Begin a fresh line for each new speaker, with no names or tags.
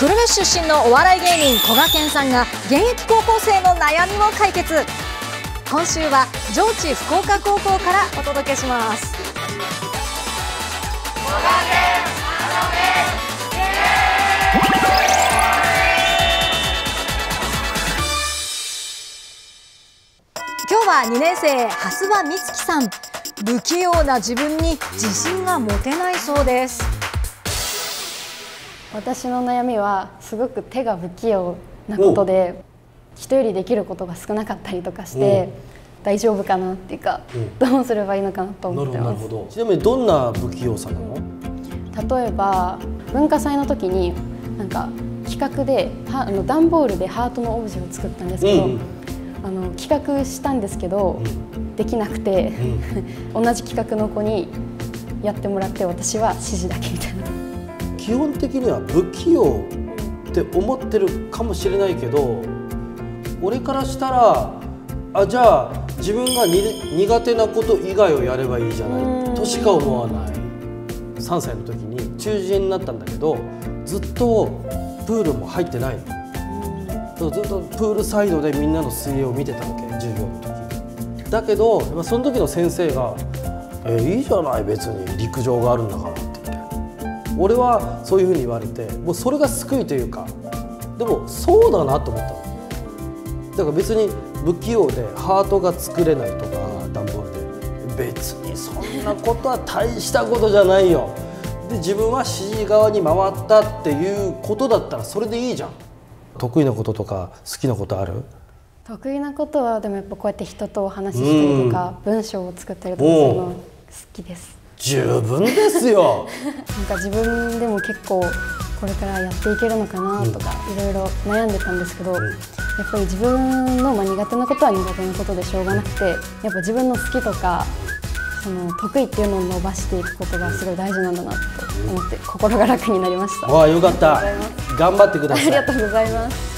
久留米出身のお笑い芸人こがけんさんが現役高校生の悩みを解決。今週は上智福岡高校からお届けします。今日は2年生蓮葉美月さん。不器用な自分に自信が持てないそうです。
私の悩みはすごく手が不器用なことで、人よりできることが少なかったりとかして、大丈夫かなっていうか、どうすればいいのかなと思ってます。
ちなみにどんな不器用さなの？
例えば文化祭の時になんか企画で段ボールでハートのオブジェを作ったんですけど、企画したんですけど、できなくて、同じ企画の子にやってもらって私は指示だけみたいな。
基本的には不器用って思ってるかもしれないけど、俺からしたらじゃあ自分が苦手なこと以外をやればいいじゃないとしか思わない。3歳の時に中耳炎になったんだけど、ずっとプールも入ってないの。ずっとプールサイドでみんなの水泳を見てたわけ、授業の時。だけどその時の先生が「いいじゃない別に陸上があるんだから」って言って、俺はそういうふうに言われて、もうそれが救いというか、でもそうだなと思ったの。だから別に不器用でハートが作れないとか段ボールで、別にそんなことは大したことじゃないよ。で自分は指示側に回ったっていうことだったらそれでいいじゃん。得意なこととか好きなことある？
得意なことはでもやっぱこうやって人とお話ししたりとか、文章を作ったりとかするの好きです。
十分ですよ。
なんか自分でも結構これからやっていけるのかなとかいろいろ悩んでたんですけど、やっぱり自分の苦手なことは苦手なことでしょうがなくて、やっぱ自分の好きとかその得意っていうのを伸ばしていくことがすごい大事なんだなと思って心が楽になりました。
わあ、よかった。頑張ってください。
ありがとうございます。